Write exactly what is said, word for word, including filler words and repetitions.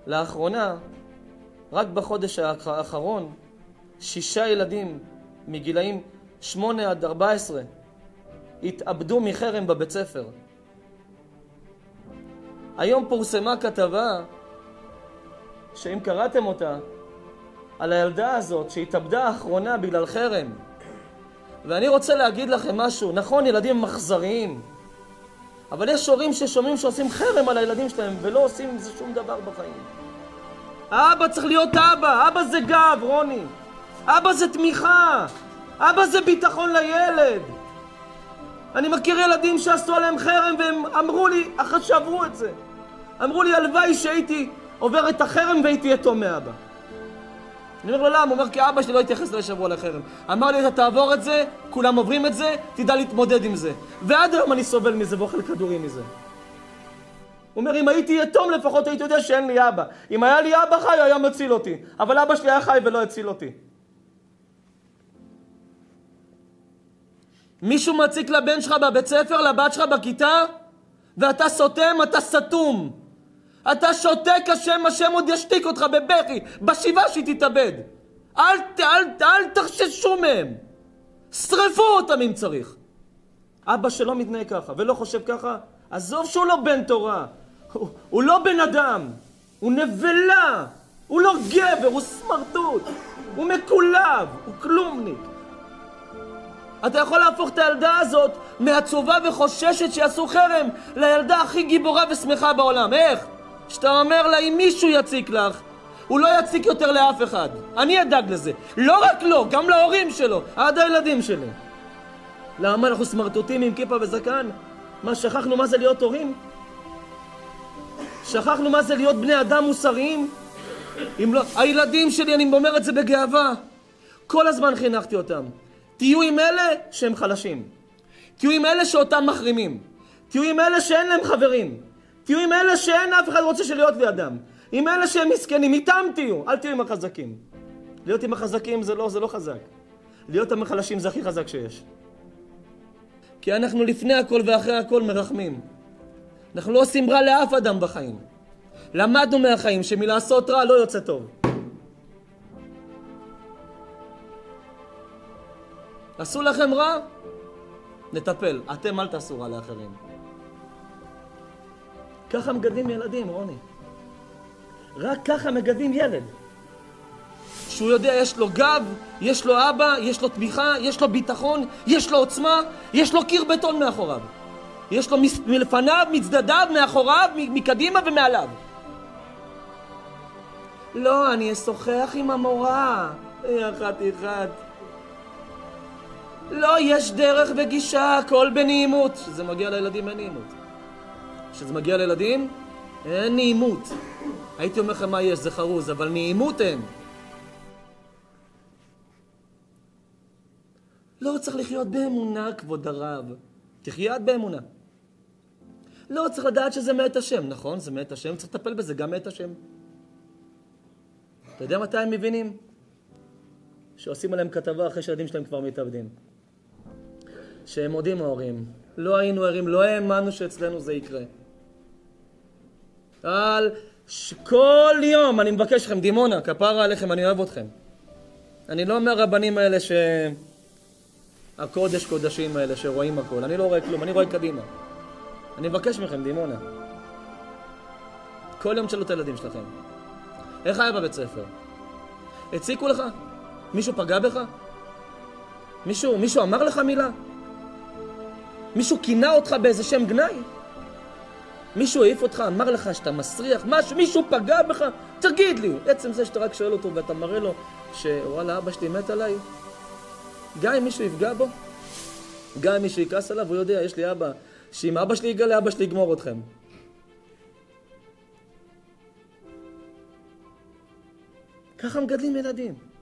לאחרונה, רק בחודש האחרון, שישה ילדים מגילאים שמונה עד ארבע עשרה התאבדו מחרם בבית ספר. היום פורסמה כתבה, שאם קראתם אותה, על הילדה הזאת שהתאבדה האחרונה בגלל חרם. ואני רוצה להגיד לכם משהו, נכון, ילדים מחזריים, אבל יש הורים ששומעים שעושים חרם על הילדים שלהם ולא עושים עם זה שום דבר בחיים. אבא צריך להיות אבא, אבא זה גב, רוני. אבא זה תמיכה, אבא זה ביטחון לילד. אני מכיר ילדים שעשו עליהם חרם והם אמרו לי, אחרי שעברו את זה, אמרו לי, הלוואי שהייתי עובר את החרם והייתי יתום מאבא. אני אומר לו, למה? הוא אומר, כי אבא שלי לא התייחס לי שבוע לחרם. אמר לי, אתה תעבור את זה, כולם עוברים את זה, תדע להתמודד עם זה. ועד היום אני סובל מזה ואוכל כדורים מזה. הוא אומר, אם הייתי יתום לפחות הייתי יודע שאין לי אבא. אם היה לי אבא חי, היה מציל אותי. אבל אבא שלי היה חי ולא הציל אותי. מישהו מציק לבן שלך בבית ספר, לבת שלך בכיתה, ואתה סותם, אתה סתום. אתה שותק, השם, השם עוד ישתיק אותך בבכי, בשיבה שהיא תתאבד. אל, אל, אל תחששו מהם. שרפו אותם אם צריך. אבא שלא מתנהג ככה ולא חושב ככה, עזוב שהוא לא בן תורה. הוא, הוא לא בן אדם. הוא נבלה. הוא לא גבר, הוא סמרטוט. הוא מקולב, הוא כלומניק. אתה יכול להפוך את הילדה הזאת מעצובה וחוששת שיעשו חרם לילדה הכי גיבורה ושמחה בעולם. איך? שאתה אומר לה, אם מישהו יציק לך, הוא לא יציק יותר לאף אחד. אני אדאג לזה. לא רק לו, גם להורים שלו, עד הילדים שלי. למה אנחנו סמרטוטים עם כיפה וזקן? מה, שכחנו מה זה להיות הורים? שכחנו מה זה להיות בני אדם מוסריים? אם לא, הילדים שלי, אני אומר את זה בגאווה, כל הזמן חינכתי אותם. תהיו עם אלה שהם חלשים. תהיו עם אלה שאותם מחרימים. תהיו עם אלה שאין להם חברים. תהיו עם אלה שאין אף אחד רוצה להיות לידם. עם אלה שהם מסכנים, איתם תהיו. אל תהיו עם החזקים. להיות עם החזקים זה לא, זה לא חזק. להיות עם החלשים זה הכי חזק שיש. כי אנחנו לפני הכל ואחרי הכל מרחמים. אנחנו לא עושים רע לאף אדם בחיים. למדנו מהחיים שמלעשות רע לא יוצא טוב. עשו לכם רע? נטפל. אתם אל תעשו רע לאחרים. ככה מגדלים ילדים, רוני. רק ככה מגדלים ילד. שהוא יודע, יש לו גב, יש לו אבא, יש לו תמיכה, יש לו ביטחון, יש לו עוצמה, יש לו קיר בטון מאחוריו. יש לו מלפניו, מצדדיו, מאחוריו, מקדימה ומעליו. לא, אני אשוחח עם המורה. אחת אחת. לא, יש דרך וגישה, הכל בנעימות. כשזה מגיע לילדים אין נעימות. כשזה מגיע לילדים אין נעימות. הייתי אומר לכם מה יש, זה חרוז, אבל נעימות אין. לא צריך לחיות באמונה, כבוד הרב. תחיה את באמונה. לא צריך לדעת שזה מאת השם, נכון? זה מאת השם, צריך לטפל בזה, גם מאת השם. אתה יודע מתי הם מבינים? שעושים עליהם כתבה אחרי שהילדים שלהם כבר מתאבדים. שהם מודים ההורים. לא היינו ערים, לא האמנו שאצלנו זה יקרה. על כל יום, אני מבקש לכם, דימונה, כפרה עליכם, אני אוהב אתכם. אני לא מהרבנים האלה ש... הקודש קודשים האלה שרואים הכל. אני לא רואה כלום, אני רואה קדימה. אני מבקש מכם, דימונה. כל יום תשאלו את הילדים שלכם. איך היה בבית ספר? הציקו לך? מישהו פגע בך? מישהו, מישהו אמר לך מילה? מישהו כינה אותך באיזה שם גנאי? מישהו העיף אותך, אמר לך שאתה מסריח, משהו, מישהו פגע בך? תגיד לי, עצם זה שאתה רק שואל אותו ואתה מראה לו שוואלה, אבא שלי מת עליי. גם אם מישהו יפגע בו, גם אם מישהו יקס עליו, הוא יודע, יש לי אבא, שאם אבא שלי יגלה, אבא שלי יגמור אתכם. ככה מגדלים ילדים.